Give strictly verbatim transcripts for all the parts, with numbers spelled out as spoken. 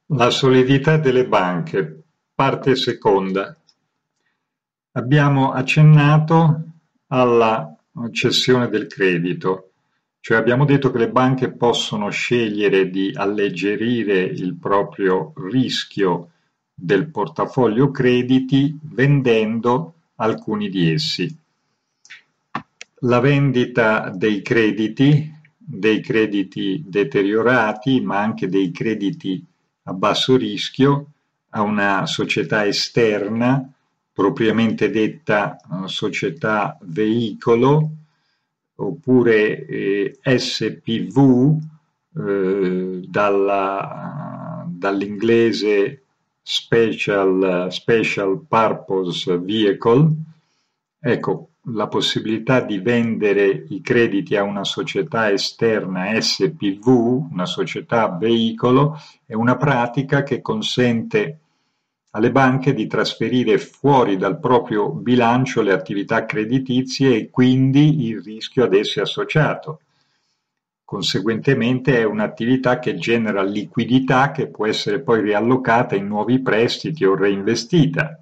La solidità delle banche, parte seconda. Abbiamo accennato alla cessione del credito, cioè abbiamo detto che le banche possono scegliere di alleggerire il proprio rischio del portafoglio crediti vendendo alcuni di essi. La vendita dei crediti, dei crediti deteriorati, ma anche dei crediti a basso rischio a una società esterna, propriamente detta eh, società veicolo, oppure eh, S P V, eh, dalla, dall'inglese special, special Purpose Vehicle. Ecco, la possibilità di vendere i crediti a una società esterna S P V, una società veicolo, è una pratica che consente alle banche di trasferire fuori dal proprio bilancio le attività creditizie e quindi il rischio ad esse associato. Conseguentemente è un'attività che genera liquidità che può essere poi riallocata in nuovi prestiti o reinvestita.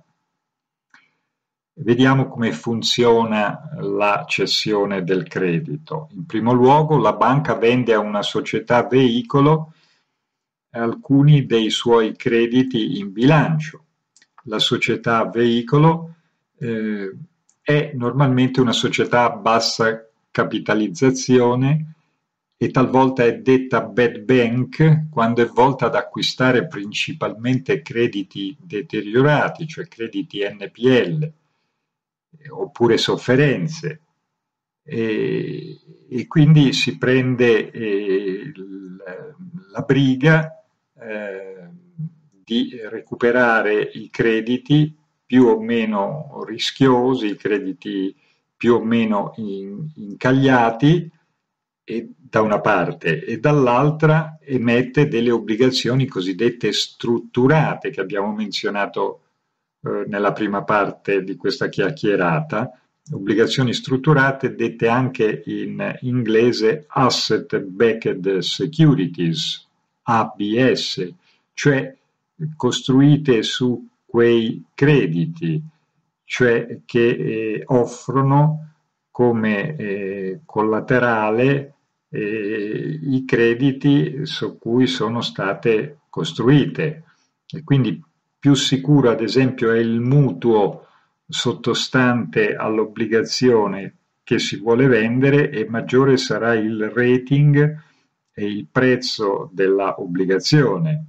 Vediamo come funziona la cessione del credito. In primo luogo, la banca vende a una società veicolo alcuni dei suoi crediti in bilancio. La società veicolo eh, è normalmente una società a bassa capitalizzazione e talvolta è detta bad bank quando è volta ad acquistare principalmente crediti deteriorati, cioè crediti N P L oppure sofferenze, e, e quindi si prende eh, la briga eh, di recuperare i crediti più o meno rischiosi, i crediti più o meno in, incagliati, e, da una parte, e dall'altra emette delle obbligazioni cosiddette strutturate che abbiamo menzionato eh, nella prima parte di questa chiacchierata, obbligazioni strutturate dette anche in inglese Asset Backed Securities, A B S, cioè costruite su quei crediti, cioè che eh, offrono come eh, collaterale eh, i crediti su cui sono state costruite. E quindi più sicuro, ad esempio, è il mutuo sottostante all'obbligazione che si vuole vendere e maggiore sarà il rating e il prezzo della obbligazione.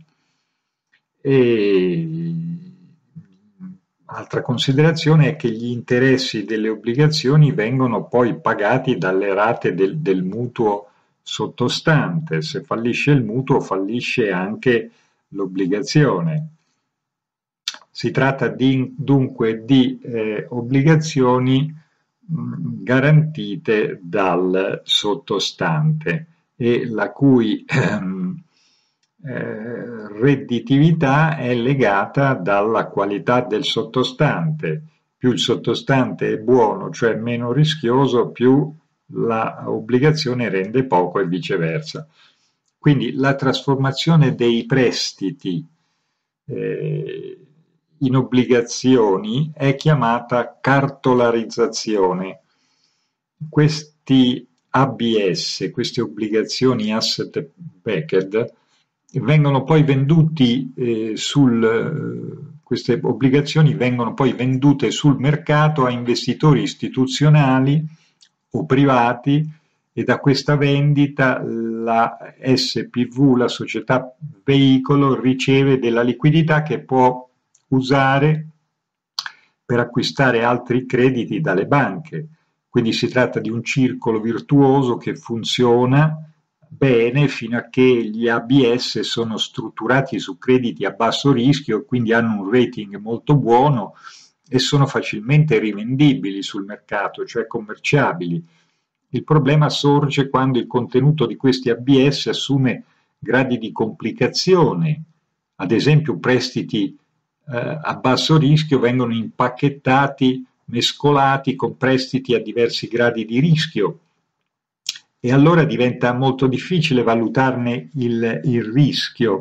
E altra considerazione è che gli interessi delle obbligazioni vengono poi pagati dalle rate del, del mutuo sottostante. Se fallisce il mutuo, fallisce anche l'obbligazione. Si tratta di, dunque di eh, obbligazioni mh, garantite dal sottostante e la cui ehm, eh, redditività è legata dalla qualità del sottostante. Più il sottostante è buono, cioè meno rischioso, più l'obbligazione rende poco e viceversa. Quindi la trasformazione dei prestiti eh, in obbligazioni è chiamata cartolarizzazione. Questi A B S, queste obbligazioni asset backed, vengono poi venduti eh, sul queste obbligazioni vengono poi vendute sul mercato a investitori istituzionali o privati e da questa vendita la S P V, la società veicolo, riceve della liquidità che può usare per acquistare altri crediti dalle banche. Quindi si tratta di un circolo virtuoso che funziona bene fino a che gli A B S sono strutturati su crediti a basso rischio, quindi hanno un rating molto buono e sono facilmente rivendibili sul mercato, cioè commerciabili. Il problema sorge quando il contenuto di questi A B S assume gradi di complicazione, ad esempio prestiti eh, a basso rischio vengono impacchettati, mescolati con prestiti a diversi gradi di rischio e allora diventa molto difficile valutarne il, il rischio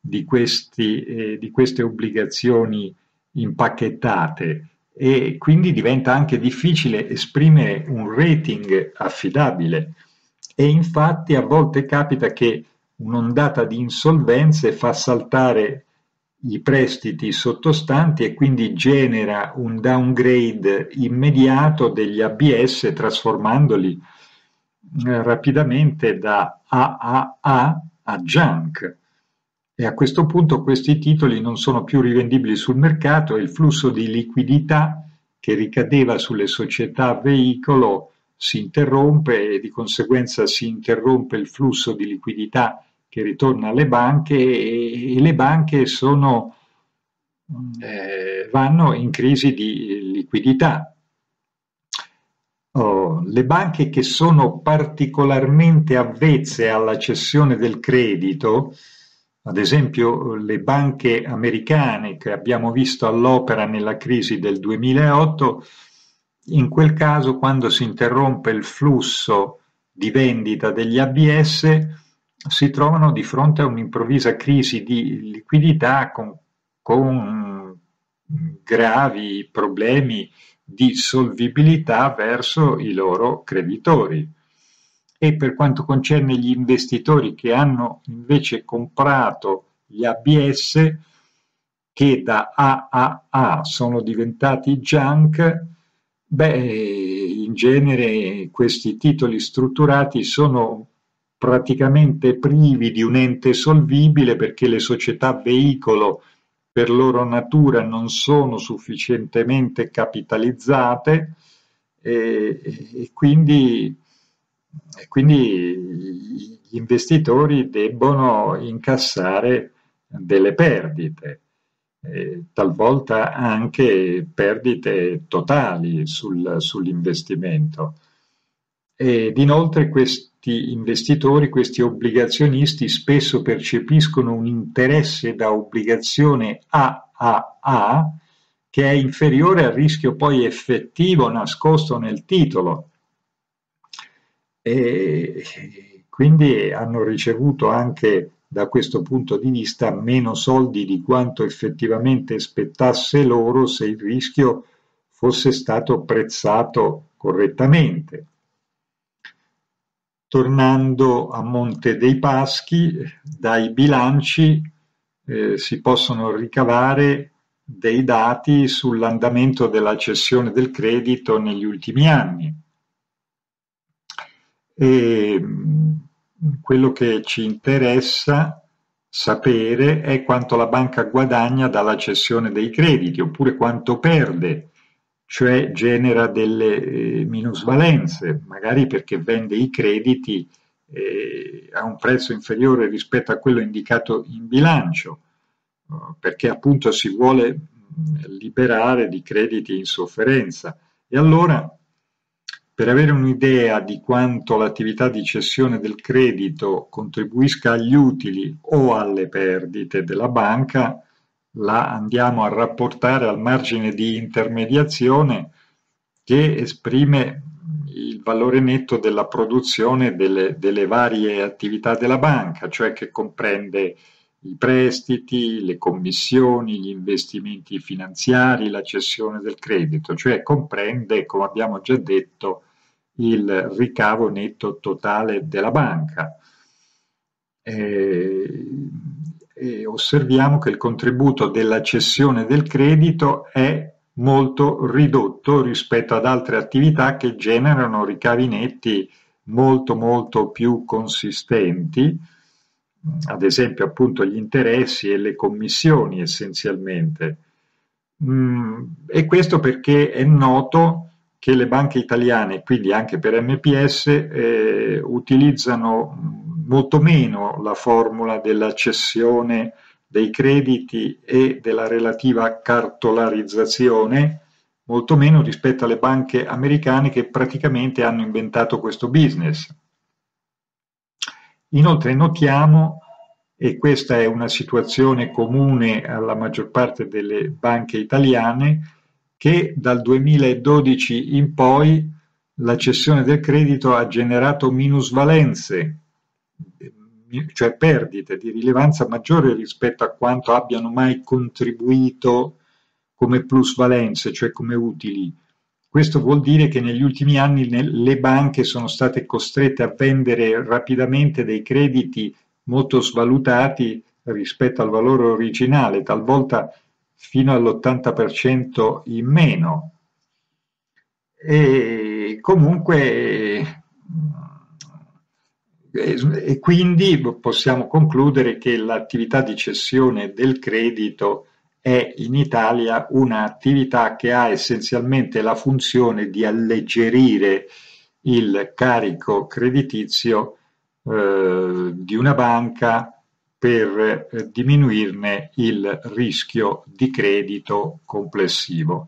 di, questi, eh, di queste obbligazioni impacchettate e quindi diventa anche difficile esprimere un rating affidabile e infatti a volte capita che un'ondata di insolvenze fa saltare i prestiti sottostanti e quindi genera un downgrade immediato degli A B S trasformandoli eh, rapidamente da A A A a junk e a questo punto questi titoli non sono più rivendibili sul mercato e il flusso di liquidità che ricadeva sulle società veicolo si interrompe e di conseguenza si interrompe il flusso di liquidità che ritorna alle banche e, e le banche sono, eh, vanno in crisi di liquidità. Oh, le banche che sono particolarmente avvezze alla cessione del credito, ad esempio le banche americane che abbiamo visto all'opera nella crisi del duemilaotto, in quel caso quando si interrompe il flusso di vendita degli A B S si trovano di fronte a un'improvvisa crisi di liquidità con, con gravi problemi di solvibilità verso i loro creditori. E per quanto concerne gli investitori che hanno invece comprato gli A B S, che da A A A sono diventati junk, beh, in genere questi titoli strutturati sono praticamente privi di un ente solvibile perché le società veicolo per loro natura non sono sufficientemente capitalizzate e, e, quindi, e quindi gli investitori debbono incassare delle perdite, eh, talvolta anche perdite totali sul, sull'investimento. Ed inoltre questi investitori, questi obbligazionisti spesso percepiscono un interesse da obbligazione A A A che è inferiore al rischio poi effettivo nascosto nel titolo e quindi hanno ricevuto anche da questo punto di vista meno soldi di quanto effettivamente spettasse loro se il rischio fosse stato prezzato correttamente. Tornando a Monte dei Paschi, dai bilanci eh, si possono ricavare dei dati sull'andamento della cessione del credito negli ultimi anni. E quello che ci interessa sapere è quanto la banca guadagna dalla cessione dei crediti, oppure quanto perde, cioè genera delle eh, minusvalenze, magari perché vende i crediti eh, a un prezzo inferiore rispetto a quello indicato in bilancio, perché appunto si vuole liberare di crediti in sofferenza. E allora, per avere un'idea di quanto l'attività di cessione del credito contribuisca agli utili o alle perdite della banca, la andiamo a rapportare al margine di intermediazione che esprime il valore netto della produzione delle, delle varie attività della banca, cioè che comprende i prestiti, le commissioni, gli investimenti finanziari, la cessione del credito, cioè comprende, come abbiamo già detto, il ricavo netto totale della banca. E, e osserviamo che il contributo della cessione del credito è molto ridotto rispetto ad altre attività che generano ricavi netti molto molto più consistenti, ad esempio appunto gli interessi e le commissioni essenzialmente. Mm, e questo perché è noto che le banche italiane, quindi anche per M P S, eh, utilizzano molto meno la formula della cessione dei crediti e della relativa cartolarizzazione, molto meno rispetto alle banche americane che praticamente hanno inventato questo business. Inoltre notiamo, e questa è una situazione comune alla maggior parte delle banche italiane, che dal duemiladodici in poi la cessione del credito ha generato minusvalenze, cioè perdite di rilevanza maggiore rispetto a quanto abbiano mai contribuito come plusvalenze, cioè come utili. Questo vuol dire che negli ultimi anni le banche sono state costrette a vendere rapidamente dei crediti molto svalutati rispetto al valore originale, talvolta fino all'ottanta per cento in meno. E comunque e quindi possiamo concludere che l'attività di cessione del credito è in Italia un'attività che ha essenzialmente la funzione di alleggerire il carico creditizio eh, di una banca per eh, diminuirne il rischio di credito complessivo.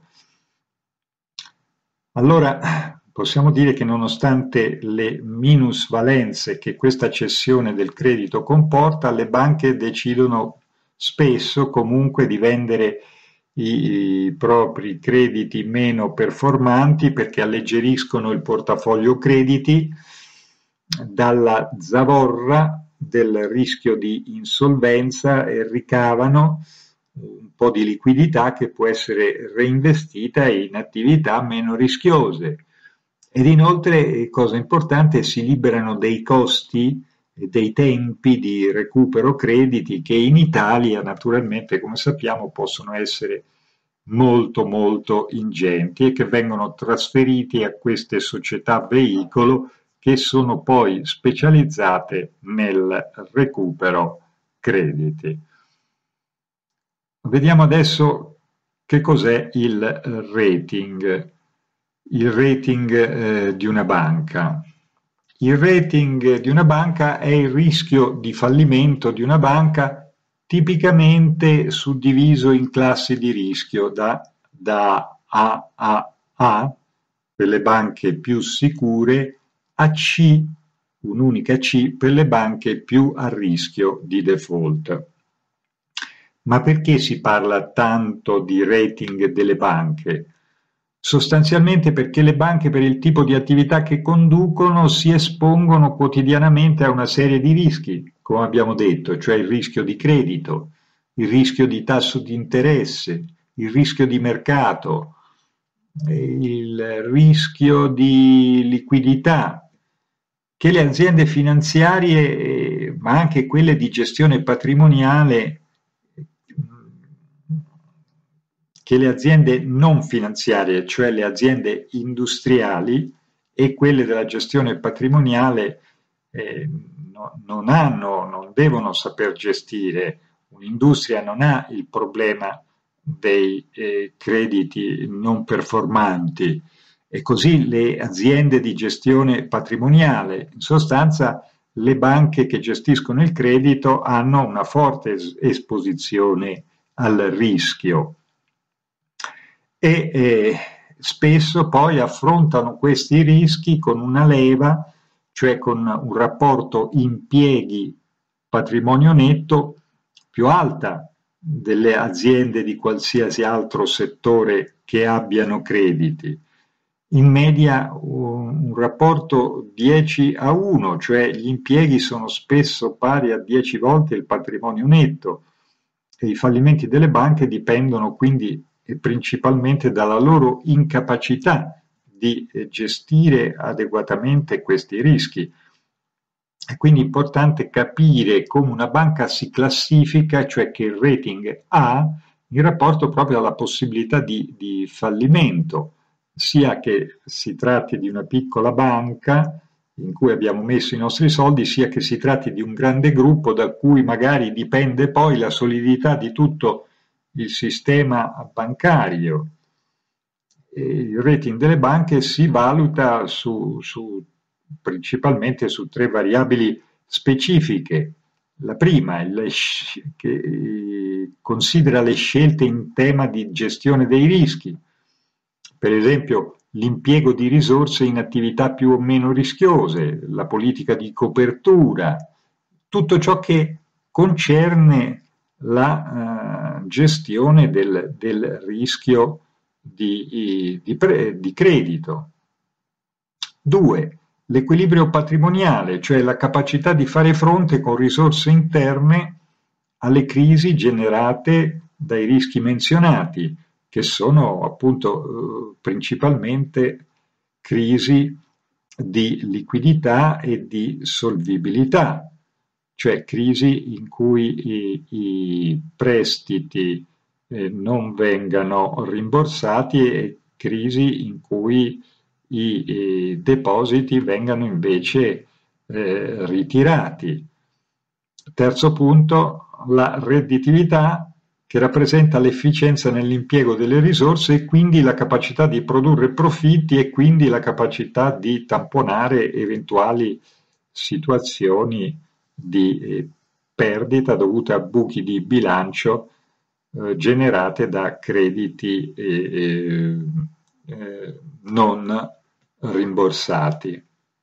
Allora, possiamo dire che nonostante le minusvalenze che questa cessione del credito comporta, le banche decidono spesso comunque di vendere i, i propri crediti meno performanti perché alleggeriscono il portafoglio crediti dalla zavorra del rischio di insolvenza e ricavano un po' di liquidità che può essere reinvestita in attività meno rischiose. Ed inoltre, cosa importante, si liberano dei costi e dei tempi di recupero crediti che in Italia, naturalmente, come sappiamo, possono essere molto molto ingenti e che vengono trasferiti a queste società veicolo che sono poi specializzate nel recupero crediti. Vediamo adesso che cos'è il rating, il rating eh, di una banca. Il rating di una banca è il rischio di fallimento di una banca tipicamente suddiviso in classi di rischio da, da A a A, per le banche più sicure, a C, un'unica C, per le banche più a rischio di default. Ma perché si parla tanto di rating delle banche? Sostanzialmente perché le banche, per il tipo di attività che conducono, si espongono quotidianamente a una serie di rischi, come abbiamo detto, cioè il rischio di credito, il rischio di tasso di interesse, il rischio di mercato, il rischio di liquidità, che le aziende finanziarie, ma anche quelle di gestione patrimoniale, che le aziende non finanziarie, cioè le aziende industriali e quelle della gestione patrimoniale, eh, no, non hanno, non devono saper gestire. Un'industria non ha il problema dei eh, crediti non performanti e così le aziende di gestione patrimoniale. In sostanza, le banche che gestiscono il credito hanno una forte esposizione al rischio e eh, spesso poi affrontano questi rischi con una leva, cioè con un rapporto impieghi patrimonio netto più alta delle aziende di qualsiasi altro settore che abbiano crediti. In media un, un rapporto dieci a uno, cioè gli impieghi sono spesso pari a dieci volte il patrimonio netto e i fallimenti delle banche dipendono quindi e principalmente dalla loro incapacità di gestire adeguatamente questi rischi. È quindi importante capire come una banca si classifica, cioè che il rating ha in rapporto proprio alla possibilità di, di fallimento, sia che si tratti di una piccola banca in cui abbiamo messo i nostri soldi, sia che si tratti di un grande gruppo da cui magari dipende poi la solidità di tutto il sistema bancario. Il rating delle banche si valuta su, su, principalmente su tre variabili specifiche. La prima è le, che considera le scelte in tema di gestione dei rischi, per esempio l'impiego di risorse in attività più o meno rischiose, la politica di copertura, tutto ciò che concerne la uh, gestione del, del rischio di, di, di credito. Due, l'equilibrio patrimoniale, cioè la capacità di fare fronte con risorse interne alle crisi generate dai rischi menzionati, che sono appunto eh, principalmente crisi di liquidità e di solvibilità, cioè crisi in cui i, i prestiti eh, non vengano rimborsati e crisi in cui i, i depositi vengano invece eh, ritirati. Terzo punto, la redditività, che rappresenta l'efficienza nell'impiego delle risorse e quindi la capacità di produrre profitti e quindi la capacità di tamponare eventuali situazioni di eh, perdita dovute a buchi di bilancio eh, generate da crediti eh, eh, non rimborsati.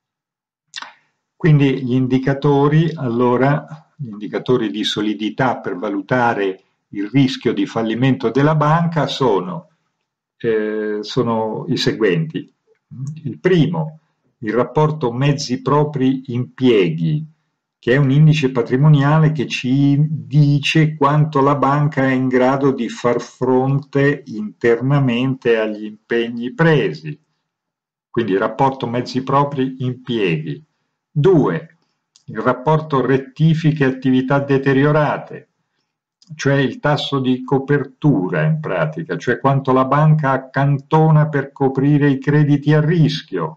Quindi gli indicatori, allora, gli indicatori di solidità per valutare il rischio di fallimento della banca sono, eh, sono i seguenti. Il primo, il rapporto mezzi propri impieghi, che è un indice patrimoniale che ci dice quanto la banca è in grado di far fronte internamente agli impegni presi. Quindi rapporto mezzi propri impieghi. Due, il rapporto rettifiche attività deteriorate, cioè il tasso di copertura in pratica, cioè quanto la banca accantona per coprire i crediti a rischio.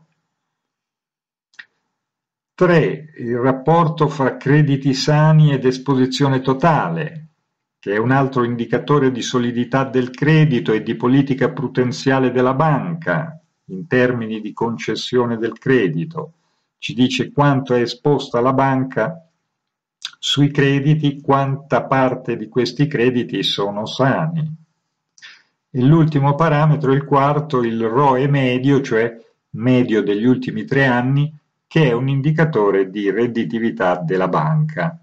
Tre, il rapporto fra crediti sani ed esposizione totale, che è un altro indicatore di solidità del credito e di politica prudenziale della banca in termini di concessione del credito. Ci dice quanto è esposta la banca sui crediti, quanta parte di questi crediti sono sani. E l'ultimo parametro, il quarto, il R O E medio, cioè medio degli ultimi tre anni, che è un indicatore di redditività della banca.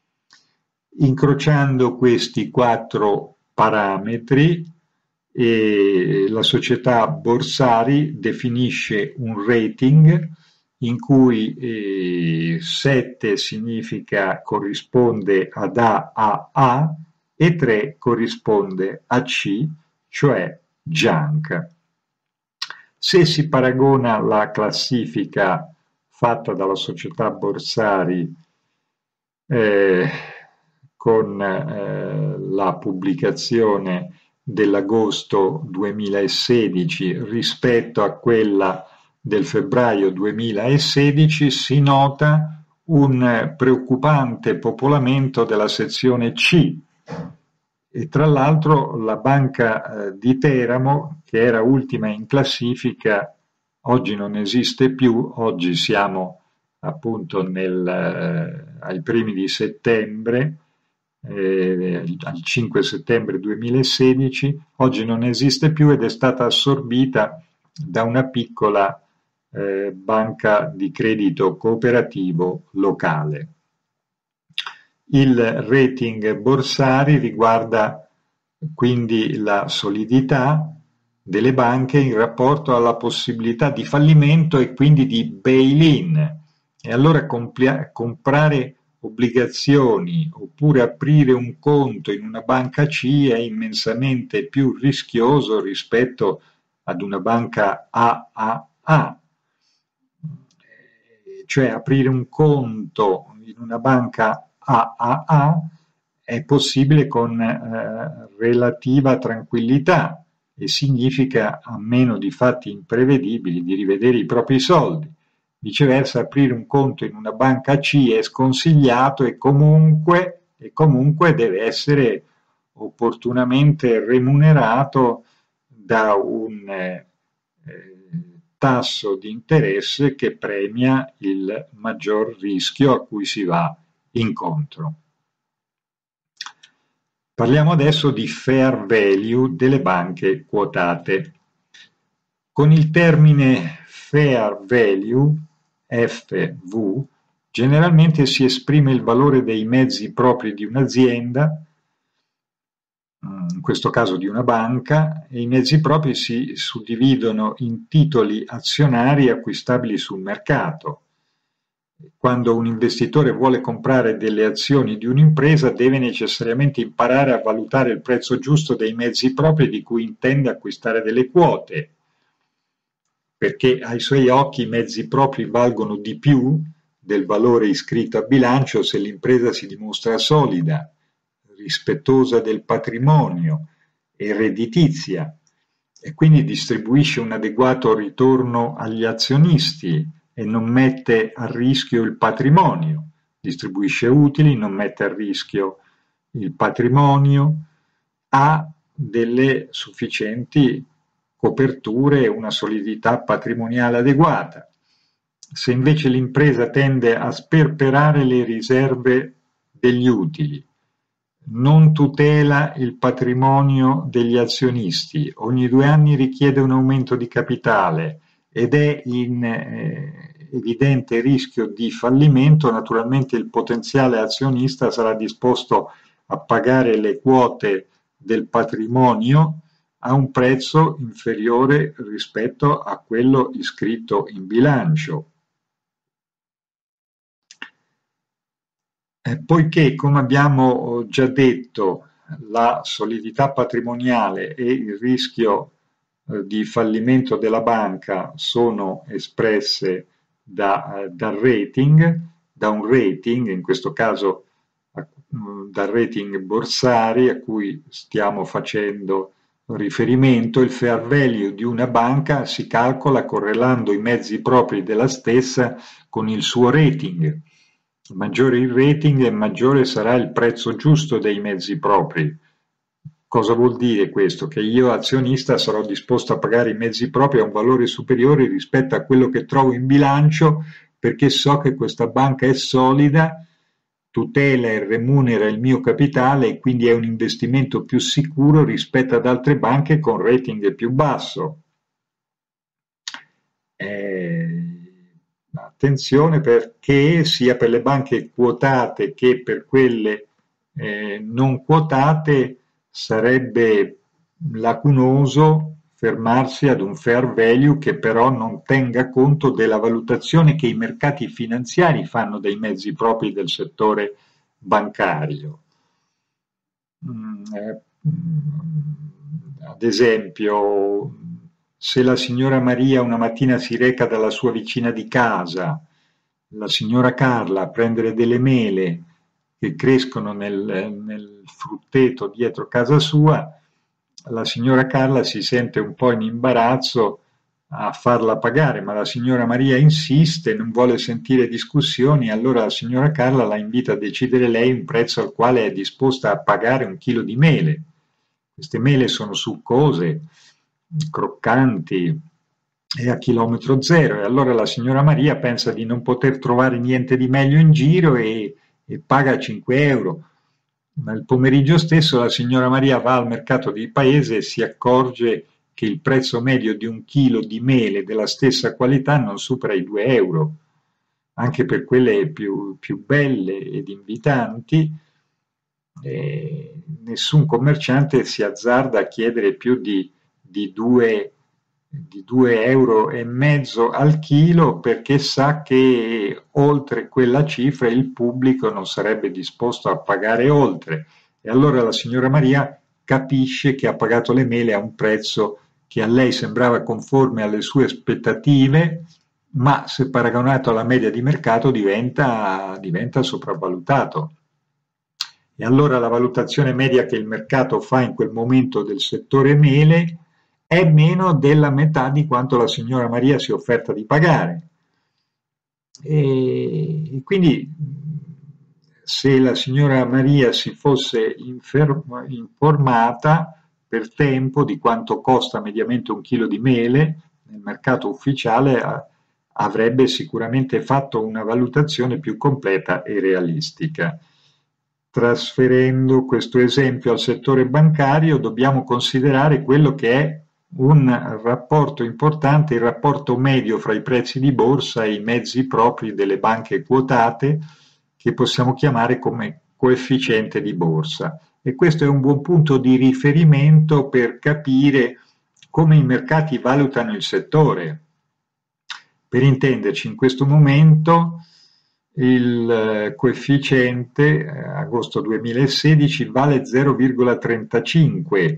Incrociando questi quattro parametri, eh, la società Borsari definisce un rating in cui eh, sette significa corrisponde ad A A A e tre corrisponde a C, cioè junk. Se si paragona la classifica fatta dalla società Borsari eh, con eh, la pubblicazione dell'agosto duemilasedici rispetto a quella del febbraio duemilasedici, si nota un preoccupante popolamento della sezione C. E tra l'altro la banca eh, di Teramo, che era ultima in classifica, oggi non esiste più, oggi siamo appunto nel, eh, ai primi di settembre, eh, al cinque settembre duemilasedici, oggi non esiste più ed è stata assorbita da una piccola eh, banca di credito cooperativo locale. Il rating Borsari riguarda quindi la solidità delle banche in rapporto alla possibilità di fallimento e quindi di bail-in. E allora complia- comprare obbligazioni oppure aprire un conto in una banca C è immensamente più rischioso rispetto ad una banca A A A. Cioè aprire un conto in una banca A A A è possibile con eh, relativa tranquillità e significa, a meno di fatti imprevedibili, di rivedere i propri soldi. Viceversa, aprire un conto in una banca C è sconsigliato e comunque, e comunque deve essere opportunamente remunerato da un eh, tasso di interesse che premia il maggior rischio a cui si va incontro. Parliamo adesso di fair value delle banche quotate. Con il termine fair value, F V, generalmente si esprime il valore dei mezzi propri di un'azienda, in questo caso di una banca, e i mezzi propri si suddividono in titoli azionari acquistabili sul mercato, Quando un investitore vuole comprare delle azioni di un'impresa deve necessariamente imparare a valutare il prezzo giusto dei mezzi propri di cui intende acquistare delle quote, perché ai suoi occhi i mezzi propri valgono di più del valore iscritto a bilancio se l'impresa si dimostra solida, rispettosa del patrimonio e redditizia, e quindi distribuisce un adeguato ritorno agli azionisti e non mette a rischio il patrimonio, distribuisce utili, non mette a rischio il patrimonio, ha delle sufficienti coperture e una solidità patrimoniale adeguata. Se invece l'impresa tende a sperperare le riserve degli utili, non tutela il patrimonio degli azionisti, ogni due anni richiede un aumento di capitale ed è in eh, evidente rischio di fallimento, naturalmente il potenziale azionista sarà disposto a pagare le quote del patrimonio a un prezzo inferiore rispetto a quello iscritto in bilancio. Eh, poiché, come abbiamo già detto, la solidità patrimoniale e il rischio eh, di fallimento della banca sono espresse da, eh, dal rating, da un rating, in questo caso eh, dal rating borsari a cui stiamo facendo riferimento. Il fair value di una banca si calcola correlando i mezzi propri della stessa con il suo rating. Maggiore il rating e maggiore sarà il prezzo giusto dei mezzi propri. Cosa vuol dire questo? Che io azionista sarò disposto a pagare i mezzi propri a un valore superiore rispetto a quello che trovo in bilancio, perché so che questa banca è solida, tutela e remunera il mio capitale e quindi è un investimento più sicuro rispetto ad altre banche con rating più basso. Eh, attenzione, perché sia per le banche quotate che per quelle eh, non quotate sarebbe lacunoso fermarsi ad un fair value che però non tenga conto della valutazione che i mercati finanziari fanno dei mezzi propri del settore bancario. Mm, eh, ad esempio, se la signora Maria una mattina si reca dalla sua vicina di casa, la signora Carla, a prendere delle mele che crescono nel, nel frutteto dietro casa sua, la signora Carla si sente un po' in imbarazzo a farla pagare, ma la signora Maria insiste, non vuole sentire discussioni, allora la signora Carla la invita a decidere lei un prezzo al quale è disposta a pagare un chilo di mele. Queste mele sono succose, croccanti e a chilometro zero, e allora la signora Maria pensa di non poter trovare niente di meglio in giro e, e paga cinque euro. Ma il pomeriggio stesso la signora Maria va al mercato di paese e si accorge che il prezzo medio di un chilo di mele della stessa qualità non supera i due euro, anche per quelle più, più belle ed invitanti. Eh, nessun commerciante si azzarda a chiedere più di, di due di due euro e mezzo al chilo, perché sa che oltre quella cifra il pubblico non sarebbe disposto a pagare oltre, e allora la signora Maria capisce che ha pagato le mele a un prezzo che a lei sembrava conforme alle sue aspettative, ma se paragonato alla media di mercato diventa, diventa sopravvalutato. E allora la valutazione media che il mercato fa in quel momento del settore mele è meno della metà di quanto la signora Maria si è offerta di pagare. E quindi, se la signora Maria si fosse informata per tempo di quanto costa mediamente un chilo di mele nel mercato ufficiale, avrebbe sicuramente fatto una valutazione più completa e realistica. Trasferendo questo esempio al settore bancario, dobbiamo considerare quello che è un rapporto importante, il rapporto medio fra i prezzi di borsa e i mezzi propri delle banche quotate, che possiamo chiamare come coefficiente di borsa. E questo è un buon punto di riferimento per capire come i mercati valutano il settore. Per intenderci, in questo momento il eh, coefficiente eh, agosto duemilasedici vale zero virgola trentacinque,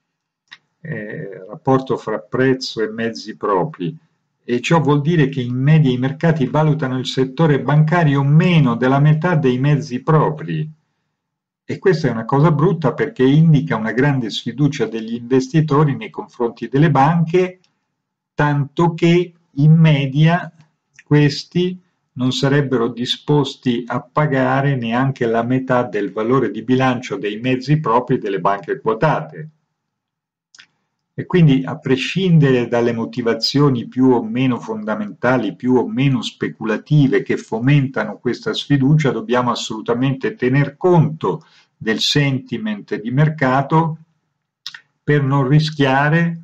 eh, rapporto fra prezzo e mezzi propri, e ciò vuol dire che in media i mercati valutano il settore bancario meno della metà dei mezzi propri. E questa è una cosa brutta perché indica una grande sfiducia degli investitori nei confronti delle banche, tanto che in media questi non sarebbero disposti a pagare neanche la metà del valore di bilancio dei mezzi propri delle banche quotate. E quindi, a prescindere dalle motivazioni più o meno fondamentali, più o meno speculative che fomentano questa sfiducia, dobbiamo assolutamente tener conto del sentiment di mercato per non rischiare,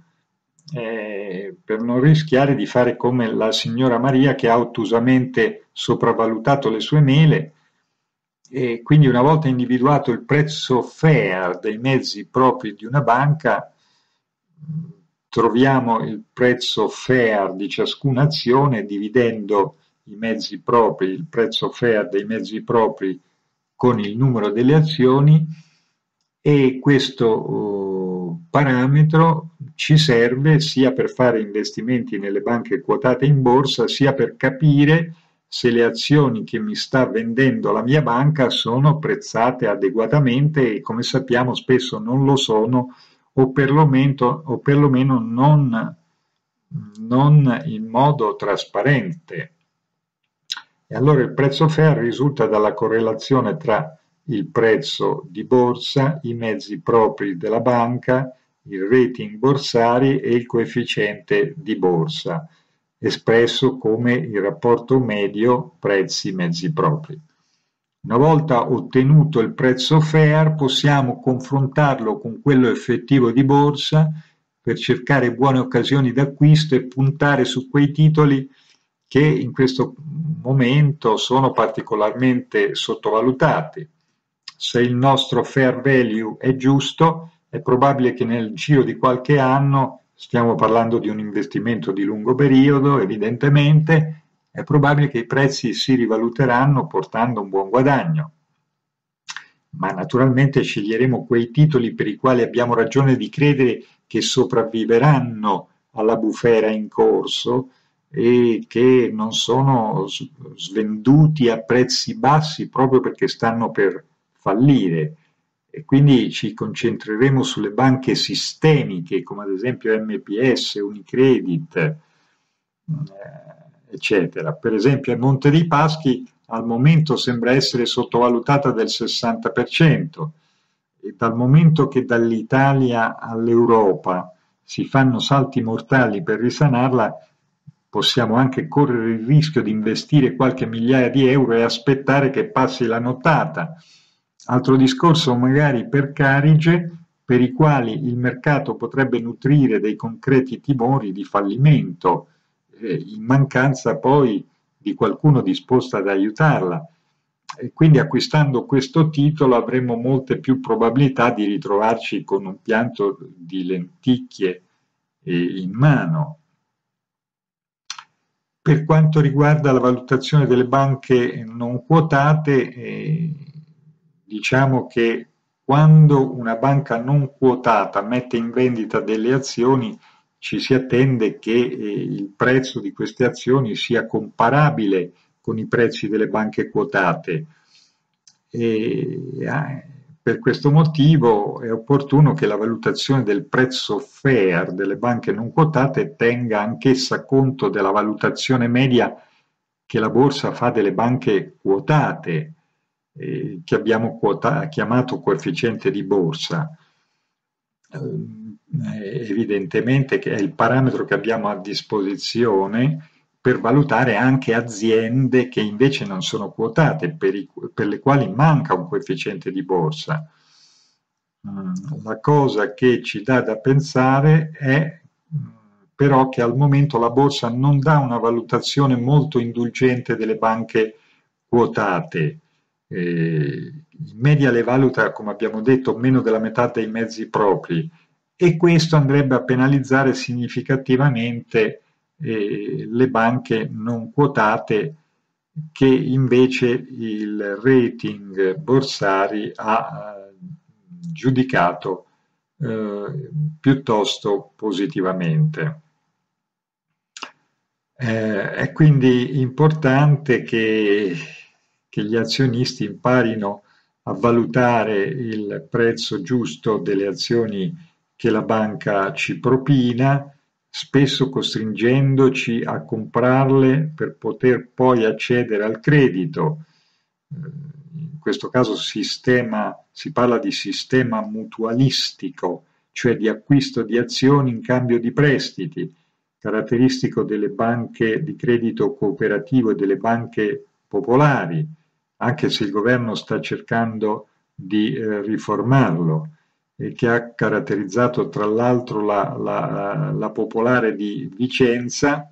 eh, per non rischiare di fare come la signora Maria, che ha ottusamente sopravvalutato le sue mele, e quindi, una volta individuato il prezzo fair dei mezzi propri di una banca, troviamo il prezzo fair di ciascuna azione dividendo i mezzi propri, il prezzo fair dei mezzi propri con il numero delle azioni, e questo uh, parametro ci serve sia per fare investimenti nelle banche quotate in borsa, sia per capire se le azioni che mi sta vendendo la mia banca sono prezzate adeguatamente, e come sappiamo spesso non lo sono, o perlomeno, o perlomeno non, non in modo trasparente. E allora il prezzo fair risulta dalla correlazione tra il prezzo di borsa, i mezzi propri della banca, il rating borsari e il coefficiente di borsa, espresso come il rapporto medio prezzi-mezzi propri. Una volta ottenuto il prezzo fair, possiamo confrontarlo con quello effettivo di borsa per cercare buone occasioni d'acquisto e puntare su quei titoli che in questo momento sono particolarmente sottovalutati. Se il nostro fair value è giusto, è probabile che nel giro di qualche anno, stiamo parlando di un investimento di lungo periodo, evidentemente, è probabile che i prezzi si rivaluteranno portando un buon guadagno. Ma naturalmente sceglieremo quei titoli per i quali abbiamo ragione di credere che sopravviveranno alla bufera in corso e che non sono svenduti a prezzi bassi proprio perché stanno per fallire. E quindi ci concentreremo sulle banche sistemiche come ad esempio M P S, Unicredit, eh, eccetera. Per esempio a Monte dei Paschi al momento sembra essere sottovalutata del sessanta per cento, e dal momento che dall'Italia all'Europa si fanno salti mortali per risanarla, possiamo anche correre il rischio di investire qualche migliaia di euro e aspettare che passi la nottata. Altro discorso magari per Carige, per i quali il mercato potrebbe nutrire dei concreti timori di fallimento, eh, in mancanza poi di qualcuno disposto ad aiutarla. E quindi acquistando questo titolo avremo molte più probabilità di ritrovarci con un pianto di lenticchie in mano. Per quanto riguarda la valutazione delle banche non quotate, eh, diciamo che quando una banca non quotata mette in vendita delle azioni, ci si attende che eh, il prezzo di queste azioni sia comparabile con i prezzi delle banche quotate. E, eh, per questo motivo è opportuno che la valutazione del prezzo fair delle banche non quotate tenga anch'essa conto della valutazione media che la borsa fa delle banche quotate, eh, che abbiamo quota, chiamato coefficiente di borsa. Eh, evidentemente che è il parametro che abbiamo a disposizione per valutare anche aziende che invece non sono quotate, per, i, per le quali manca un coefficiente di borsa. La cosa che ci dà da pensare è però che al momento la borsa non dà una valutazione molto indulgente delle banche quotate. Eh, in media le valuta, come abbiamo detto, meno della metà dei mezzi propri, e questo andrebbe a penalizzare significativamente eh, le banche non quotate, che invece il rating Borsari ha eh, giudicato eh, piuttosto positivamente. Eh, è quindi importante che, che gli azionisti imparino a valutare il prezzo giusto delle azioni che la banca ci propina, spesso costringendoci a comprarle per poter poi accedere al credito. In questo caso sistema, si parla di sistema mutualistico, cioè di acquisto di azioni in cambio di prestiti, caratteristico delle banche di credito cooperativo e delle banche popolari, anche se il governo sta cercando di eh, riformarlo, e che ha caratterizzato tra l'altro la, la, la Popolare di Vicenza,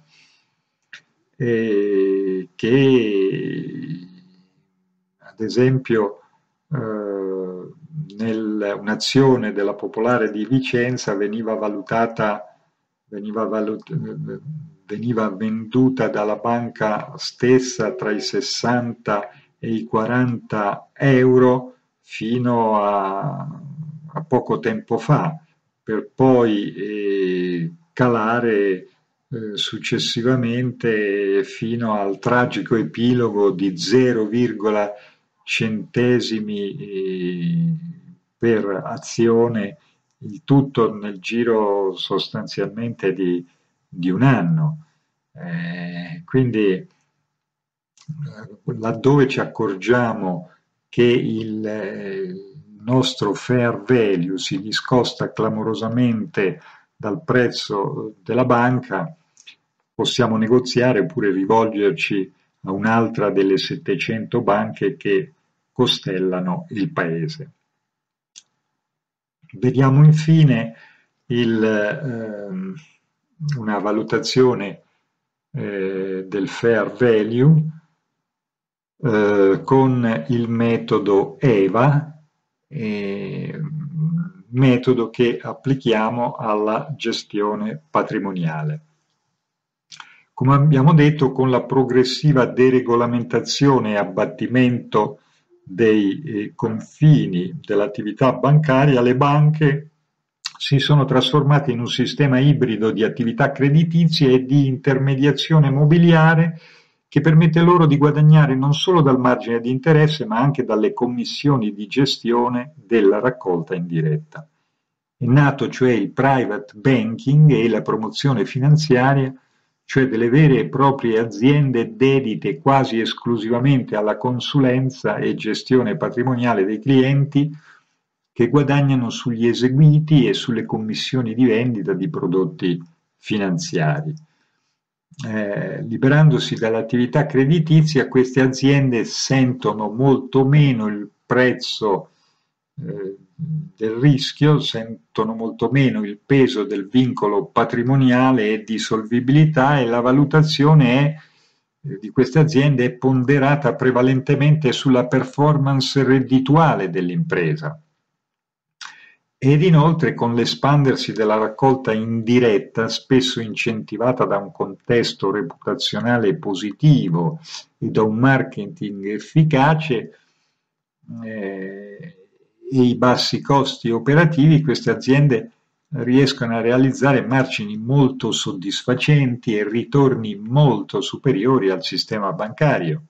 eh, che ad esempio eh, nel, un'azione della Popolare di Vicenza veniva valutata, veniva, valut, veniva venduta dalla banca stessa tra i sessanta e i quaranta euro fino a, a poco tempo fa, per poi eh, calare eh, successivamente fino al tragico epilogo di zero virgola centesimi eh, per azione, il tutto nel giro sostanzialmente di, di un anno. Eh, quindi laddove ci accorgiamo che il eh, nostro fair value si discosta clamorosamente dal prezzo della banca, possiamo negoziare oppure rivolgerci a un'altra delle settecento banche che costellano il paese. Vediamo infine il, ehm, una valutazione eh, del fair value eh, con il metodo E V A, eh, metodo che applichiamo alla gestione patrimoniale. Come abbiamo detto, con la progressiva deregolamentazione e abbattimento dei eh, confini dell'attività bancaria, le banche si sono trasformate in un sistema ibrido di attività creditizie e di intermediazione mobiliare che permette loro di guadagnare non solo dal margine di interesse, ma anche dalle commissioni di gestione della raccolta indiretta. È nato cioè il private banking e la promozione finanziaria, cioè delle vere e proprie aziende dedite quasi esclusivamente alla consulenza e gestione patrimoniale dei clienti, che guadagnano sugli eseguiti e sulle commissioni di vendita di prodotti finanziari. Eh, liberandosi dall'attività creditizia, queste aziende sentono molto meno il prezzo eh, del rischio, sentono molto meno il peso del vincolo patrimoniale e di solvibilità, e la valutazione è, eh, di queste aziende è ponderata prevalentemente sulla performance reddituale dell'impresa. Ed inoltre, con l'espandersi della raccolta indiretta, spesso incentivata da un contesto reputazionale positivo e da un marketing efficace eh, e i bassi costi operativi, queste aziende riescono a realizzare margini molto soddisfacenti e ritorni molto superiori al sistema bancario.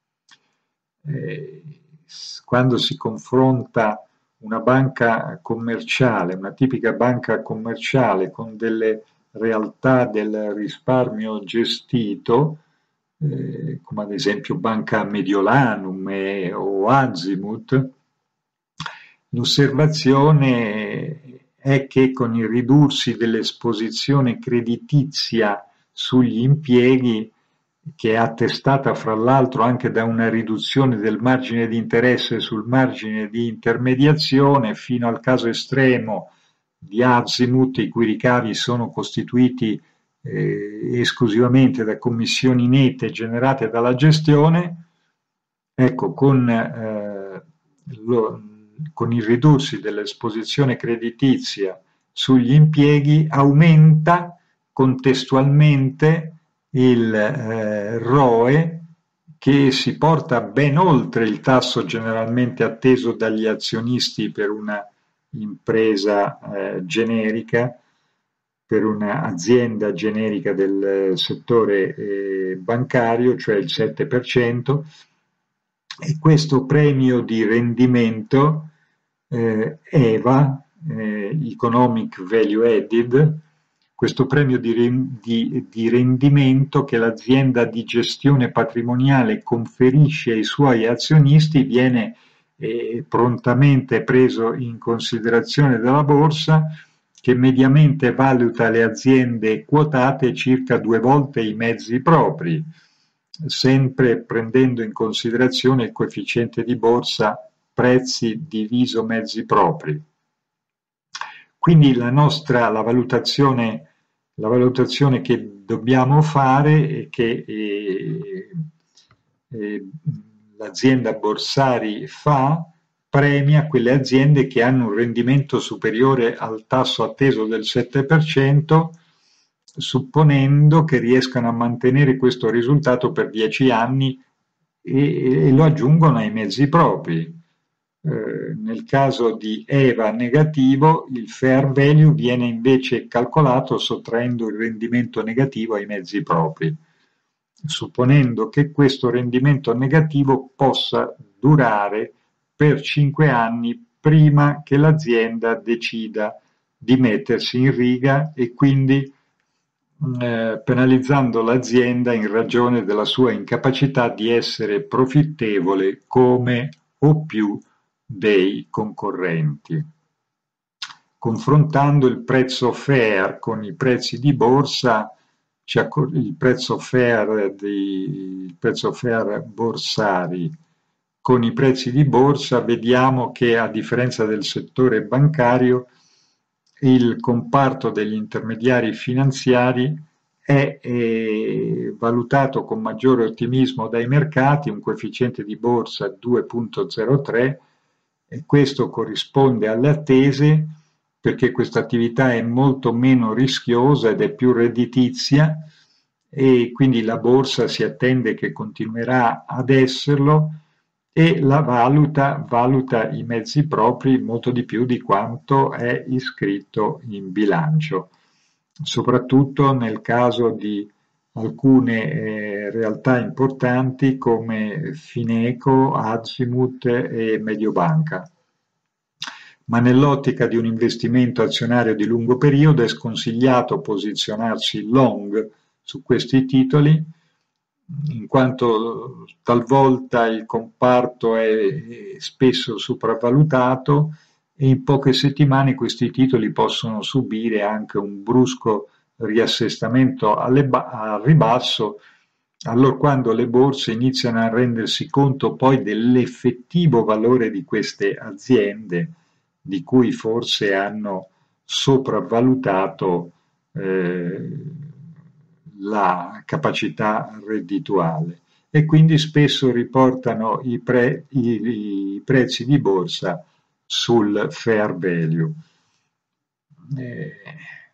Eh, quando si confronta una banca commerciale, una tipica banca commerciale con delle realtà del risparmio gestito, eh, come ad esempio Banca Mediolanum e, o Azimut, l'osservazione è che con il ridursi dell'esposizione creditizia sugli impieghi, che è attestata fra l'altro anche da una riduzione del margine di interesse sul margine di intermediazione, fino al caso estremo di Azimut, i cui ricavi sono costituiti eh, esclusivamente da commissioni nette generate dalla gestione. Ecco, con, eh, lo, con il ridursi dell'esposizione creditizia sugli impieghi aumenta contestualmente il eh, R O E, che si porta ben oltre il tasso generalmente atteso dagli azionisti per una impresa eh, generica, per un'azienda generica del settore eh, bancario, cioè il sette per cento, e questo premio di rendimento eh, E V A, eh, Economic Value Added, questo premio di, di, di rendimento che l'azienda di gestione patrimoniale conferisce ai suoi azionisti viene eh, prontamente preso in considerazione dalla borsa, che mediamente valuta le aziende quotate circa due volte i mezzi propri, sempre prendendo in considerazione il coefficiente di borsa prezzi diviso mezzi propri. Quindi la nostra, la valutazione, la valutazione che dobbiamo fare è che eh, eh, l'azienda Borsari fa premia quelle aziende che hanno un rendimento superiore al tasso atteso del sette per cento, supponendo che riescano a mantenere questo risultato per dieci anni e, e lo aggiungono ai mezzi propri. Eh, nel caso di E V A negativo, il fair value viene invece calcolato sottraendo il rendimento negativo ai mezzi propri, supponendo che questo rendimento negativo possa durare per cinque anni prima che l'azienda decida di mettersi in riga e quindi eh, penalizzando l'azienda in ragione della sua incapacità di essere profittevole come o più dei concorrenti. Confrontando il prezzo fair con i prezzi di borsa, il prezzo fair, di, il prezzo fair borsari con i prezzi di borsa, vediamo che a differenza del settore bancario, il comparto degli intermediari finanziari è eh, valutato con maggiore ottimismo dai mercati, un coefficiente di borsa due virgola zero tre, e questo corrisponde alle attese perché questa attività è molto meno rischiosa ed è più redditizia e quindi la borsa si attende che continuerà ad esserlo e la valuta, valuta i mezzi propri molto di più di quanto è iscritto in bilancio, soprattutto nel caso di alcune eh, realtà importanti come Fineco, Azimut e Mediobanca. Ma nell'ottica di un investimento azionario di lungo periodo è sconsigliato posizionarsi long su questi titoli, in quanto talvolta il comparto è spesso sopravvalutato e in poche settimane questi titoli possono subire anche un brusco riassestamento al ribasso, allorquando le borse iniziano a rendersi conto poi dell'effettivo valore di queste aziende, di cui forse hanno sopravvalutato eh, la capacità reddituale e quindi spesso riportano i, pre, i, i prezzi di borsa sul fair value. Eh,